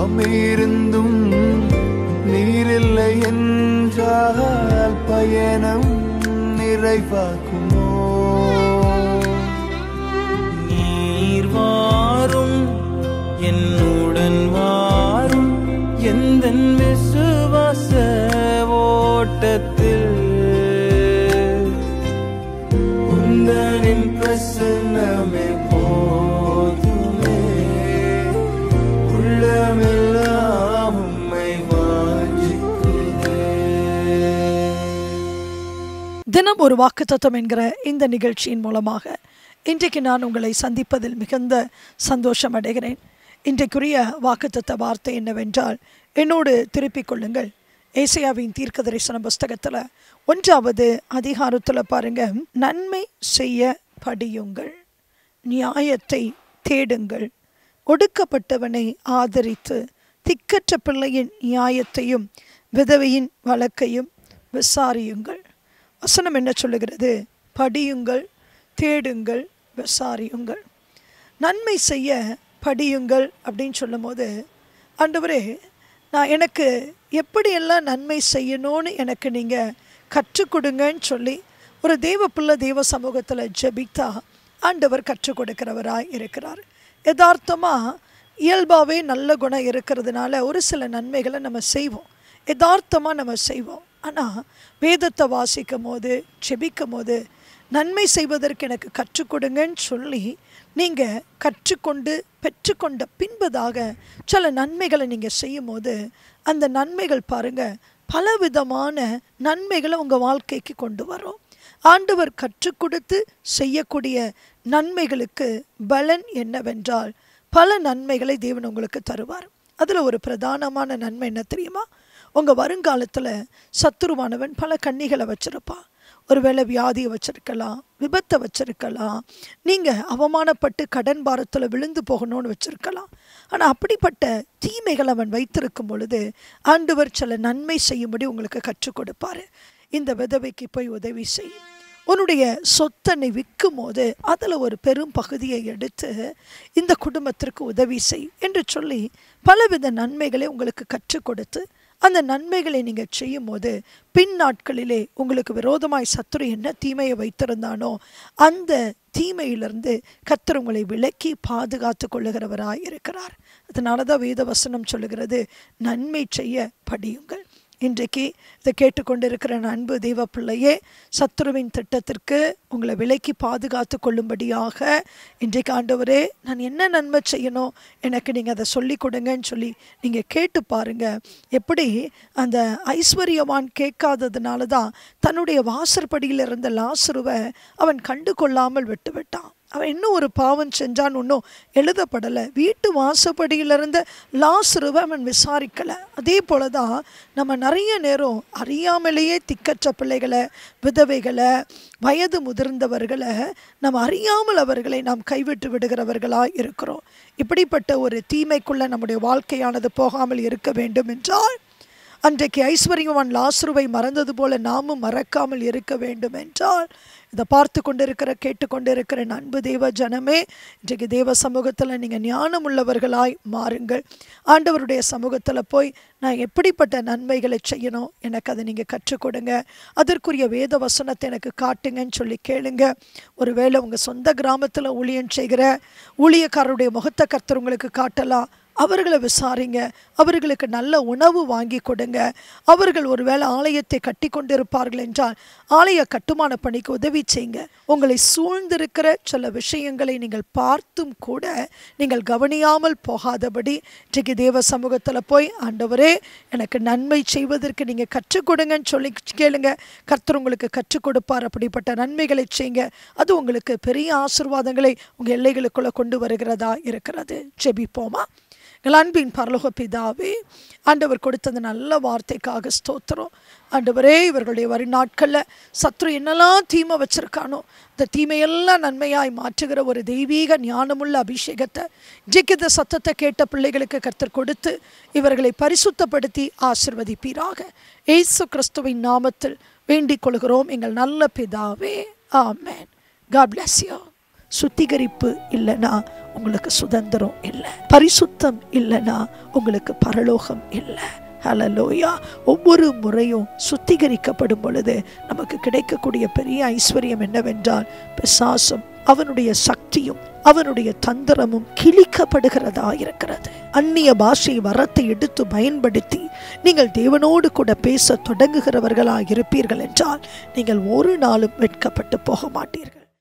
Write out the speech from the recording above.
இருந்தும் நீரில்லை என்றால் பயணம் நிறைவாக்குமோ? நீர் வாரும் என்னுடன் வாரும் எந்தன் விசுவாச ஓட்டத்தில் உந்தனின் பிரசன்னமே போதுமே, உள்ளமெல்லாம் உம்மை வாஞ்சிக்கிறே. தினம் ஒரு வாக்குத்தத்தம் என்கிற இந்த நிகழ்ச்சியின் மூலமாக இன்றைக்கு நான் உங்களை சந்திப்பதில் மிகுந்த சந்தோஷம் அடைகிறேன். இன்றைக்குரிய வாக்குத்தத்த வார்த்தை என்னவென்றால், என்னோடு திருப்பிக் கொள்ளுங்கள். ஏசாயாவின் தீர்க்கதரிசன புஸ்தகத்தில் 1வது அதிகாரத்தில் பாருங்க, நன்மை செய்ய படியுங்கள், நியாயத்தை தேடுங்கள், ஒடுக்கப்பட்டவனை ஆதரித்து திக்கற்ற பிள்ளையின் நியாயத்தையும் விதவையின் வழக்கையும் விசாரியுங்கள். வசனம் என்ன சொல்லுகிறது? படியுங்கள், தேடுங்கள், விசாரியுங்கள். நன்மை செய்ய படியுங்கள் அப்படின்னு சொல்லும் போது, ஆண்டவரே நான் எனக்கு எப்படியெல்லாம் நன்மை செய்யணும்னு எனக்கு நீங்கள் கற்றுக் கொடுங்கன்னு சொல்லி ஒரு தேவ பிள்ளை தேவ சமூகத்தில் ஜெபித்தா ஆண்டவர் கற்றுக் கொடுக்கிறவராய் இருக்கிறார். யதார்த்தமாக இயல்பாகவே நல்ல குணம் இருக்கிறதுனால ஒரு சில நன்மைகளை நம்ம செய்வோம், யதார்த்தமாக நம்ம செய்வோம். ஆனால் வேதத்தை வாசிக்கும் போது ஜெபிக்கும் போது நன்மை செய்வதற்கு எனக்கு கற்றுக் கொடுங்கன்னு சொல்லி நீங்கள் கற்றுக்கொண்டு பெற்றுக்கொண்ட பின்பதாக சில நன்மைகளை நீங்கள் செய்யும் போது அந்த நன்மைகள் பாருங்கள் பலவிதமான நன்மைகளை உங்கள் வாழ்க்கைக்கு கொண்டு வரும். ஆண்டவர் கற்றுக் கொடுத்து செய்யக்கூடிய நன்மைகளுக்கு பலன் என்னவென்றால் பல நன்மைகளை தேவன் உங்களுக்கு தருவார். அதில் ஒரு பிரதானமான நன்மை என்ன தெரியுமா? உங்கள் வருங்காலத்தில் சத்துருவானவன் பல கண்ணிகளை வச்சுருப்பான். ஒருவேளை வியாதியை வச்சுருக்கலாம், விபத்தை வச்சுருக்கலாம், நீங்கள் அவமானப்பட்டு கடன் பாரத்தில் விழுந்து போகணும்னு வச்சுருக்கலாம். ஆனால் அப்படிப்பட்ட தீமைகள் அவன் வைத்திருக்கும் பொழுது ஆண்டவர் சில நன்மை செய்யும்படி உங்களுக்கு கற்றுக் கொடுப்பார். இந்த விதவைக்கு போய் உதவி செய், உன்னுடைய சொத்தனை விற்கும் போது அதில் ஒரு பெரும் பகுதியை எடுத்து இந்த குடும்பத்திற்கு உதவி செய் என்று சொல்லி பலவித நன்மைகளை உங்களுக்கு கற்றுக் கொடுத்து அந்த நன்மைகளை நீங்கள் செய்யும் போது பின் நாட்களிலே உங்களுக்கு விரோதமாய் சத்துரு என்ன தீமையை வைத்திருந்தானோ அந்த தீமையிலிருந்து கர்த்தர் உங்களை விலக்கி பாதுகாத்து கொள்ளுகிறவராய் இருக்கிறார். அதனால தான் வேத வசனம் சொல்லுகிறது, நன்மை செய்ய படியுங்கள். இன்றைக்கு இதை கேட்டுக்கொண்டிருக்கிற அன்பு தெய்வ பிள்ளையே, சத்துருவின் திட்டத்திற்கு உங்களை விலக்கி பாதுகாத்து கொள்ளும்படியாக இன்றைக்கு ஆண்டவரே நான் என்ன நன்மை செய்யணும் எனக்கு நீங்கள் அதை சொல்லி கொடுங்கன்னு சொல்லி நீங்கள் கேட்டு பாருங்கள். எப்படி அந்த ஐஸ்வர்யவான் கேட்காததுனால தான் தன்னுடைய வாசற்படியில் இருந்த லாசருவை அவன் கண்டு கொள்ளாமல் விட்டுவிட்டான். அவன் இன்னும் ஒரு பாவம் செஞ்சான்னு ஒன்றும் எழுதப்படலை. வீட்டு வாசப்படியிலிருந்த லாசருவை அவன் விசாரிக்கலை. அதே போல தான் நம்ம நிறைய நேரம் அறியாமலேயே திக்கற்ற பிள்ளைகளை, விதவைகளை, வயது முதிர்ந்தவர்களை நம்ம அறியாமல் அவர்களை நாம் கைவிட்டு விடுகிறவர்களாக இருக்கிறோம். இப்படிப்பட்ட ஒரு தீமைக்குள்ளே நம்முடைய வாழ்க்கையானது போகாமல் இருக்க வேண்டும் என்றால் அன்றைக்கு ஐஸ்வர்யவான் லாசருவை மறந்தது போல நாமும் மறக்காமல் இருக்க வேண்டும் என்றால் இதை பார்த்து கொண்டிருக்கிற கேட்டுக்கொண்டிருக்கிற அன்பு தேவ ஜனமே, இன்றைக்கு தேவ சமூகத்தில் நீங்கள் ஞானம் உள்ளவர்களாய் மாறுங்கள். ஆண்டவருடைய சமூகத்தில் போய் நான் எப்படிப்பட்ட நன்மைகளை செய்யணும் எனக்கு அதை நீங்கள் கற்றுக் கொடுங்க, அதற்குரிய வேத வசனத்தை எனக்கு காட்டுங்கன்னு சொல்லி கேளுங்க. ஒருவேளை உங்கள் சொந்த கிராமத்தில் ஊழியம் செய்கிற ஊழியக்காரருடைய முகத்தை கர்த்தர் உங்களுக்கு காட்டலாம். அவர்களை விசாரிங்க, அவர்களுக்கு நல்ல உணவு வாங்கி கொடுங்க. அவர்கள் ஒருவேளை ஆலயத்தை கட்டி கொண்டிருப்பார்கள் என்றால் ஆலய கட்டுமான பணிக்கு உதவி செய்யுங்க. உங்களை சூழ்ந்திருக்கிற சில விஷயங்களை நீங்கள் பார்த்தும் கூட நீங்கள் கவனியாமல் போகாதபடி இன்றைக்கு தேவ சமூகத்தில் போய் ஆண்டவரே எனக்கு நன்மை செய்வதற்கு நீங்கள் கற்றுக் கொடுங்கன்னு சொல்லி கேளுங்க. கர்த்தர் உங்களுக்கு கற்றுக் கொடுப்பார். அப்படிப்பட்ட நன்மைகளை செய்யுங்க. அது உங்களுக்கு பெரிய ஆசீர்வாதங்களை உங்கள் எல்லைகளுக்குள்ளே கொண்டு வருகிறதா இருக்கிறது. ஜெபிப்போமா? எங்கள் அன்பின் பரலோக பிதாவே, ஆண்டவர் கொடுத்த அந்த நல்ல வார்த்தைக்காக ஸ்தோத்திரம். ஆண்டவரே, இவர்களுடைய வருநாட்களில் சத்ரு என்னெல்லாம் தீமை வச்சிருக்கானோ இந்த தீமையெல்லாம் நன்மையாய் மாற்றுகிற ஒரு தெய்வீக ஞானமுள்ள அபிஷேகத்தை ஜெயிக்கிற சத்தத்தை கேட்ட பிள்ளைகளுக்கு கர்த்தர் கொடுத்து இவர்களை பரிசுத்தப்படுத்தி ஆசீர்வதிப்பீராக. இயேசு கிறிஸ்துவின் நாமத்தில் வேண்டிக் கொள்கிறோம் எங்கள் நல்ல பிதாவே, ஆமென். God bless you. சுத்திகரிப்பு இல்லைன்னா உங்களுக்கு சுதந்திரம் இல்லை. பரிசுத்தம் இல்லைன்னா உங்களுக்கு பரலோகம் இல்லை. ஹல்லேலூயா. ஒவ்வொரு முறையும் சுத்திகரிக்கப்படும் பொழுது நமக்கு கிடைக்கக்கூடிய பெரிய ஐஸ்வர்யம் என்னவென்றால், பிசாசும் அவனுடைய சக்தியும் அவனுடைய தந்திரமும் கிழிக்கப்படுகிறதா இருக்கிறது. அந்நிய பாஷை வரத்தை எடுத்து பயன்படுத்தி நீங்கள் தேவனோடு கூட பேச தொடங்குகிறவர்களாக இருப்பீர்கள் என்றால் நீங்கள் ஒரு நாளும் வெட்கப்பட்டு போக மாட்டீர்கள்.